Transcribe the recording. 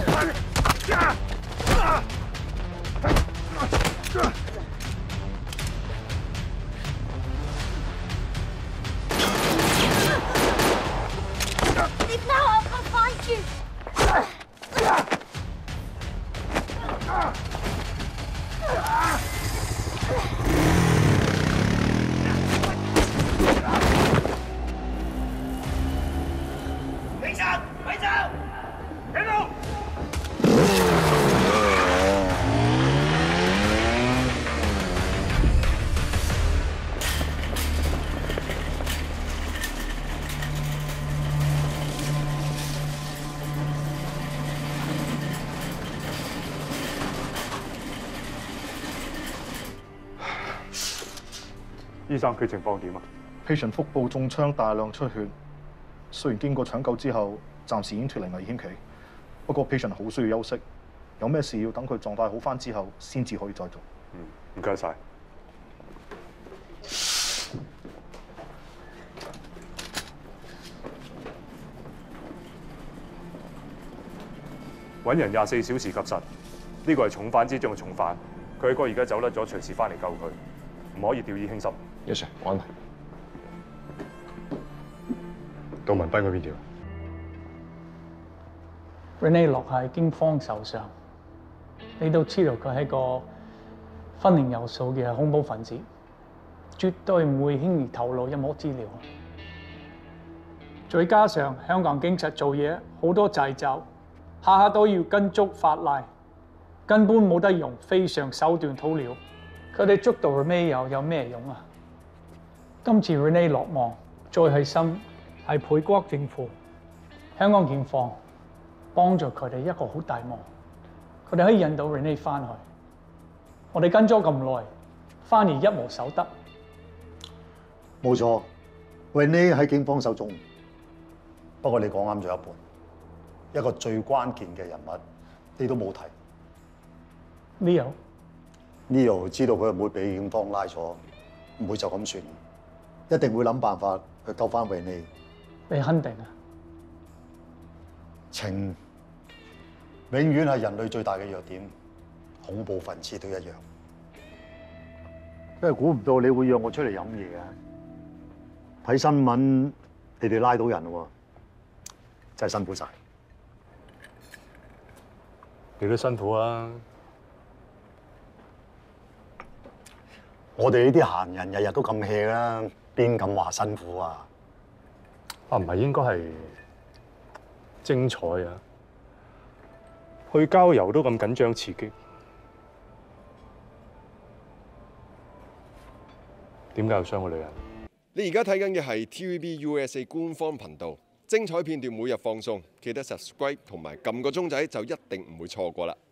Leave now, I'll come find you. 警察，快走！别动！ 醫生，佢情況點啊 ？patient 腹部中槍，大量出血。雖然經過搶救之後，暫時已經脱離危險期，不過 patient 好需要休息。有咩事要等佢狀態好返之後，先至可以再做。 唔該晒。揾人24小時及實，呢個係重犯之中嘅重犯。佢哥而家走甩咗，隨時翻嚟救佢，唔可以掉以輕心。 Yes sir，我安排。 杜文斌嗰邊點 ？Renee 落喺警方手上，你都知道佢係個分明有數嘅恐怖分子，絕對唔會輕易透露任何資料。再加上香港警察做嘢好多掣肘，下下都要跟足法例，根本冇得用非常手段討料。佢哋捉到 Renee 又有咩用啊？今次 Renee 落網，最係心係配國政府、香港警方幫助佢哋一個好大忙，佢哋可以引導 Renee 翻去。我哋跟咗咁耐，反而一無所得。 冇錯 ，Renee 喺警方手中。不過你講啱咗一半，一個最關鍵嘅人物你都冇提。Leo 知道佢唔會俾警方拉咗，唔會就咁算，一定會諗辦法去救翻 Renee。 你肯定啊？ 情永遠係人類最大嘅弱點，恐怖分子都一樣。真係估唔到你會約我出嚟飲嘢啊！睇新聞，你哋拉到人喎，真係辛苦晒。 你都辛苦啊！ 我哋呢啲閒人日日都咁 hea 啦，邊敢話辛苦啊？ 唔係應該係精彩啊！去郊遊都咁緊張刺激，點解又傷個女人？ 你而家睇緊嘅係 TVB USA 官方頻道，精彩片段每日放送，記得 subscribe 同埋撳個鐘仔就一定唔會錯過啦！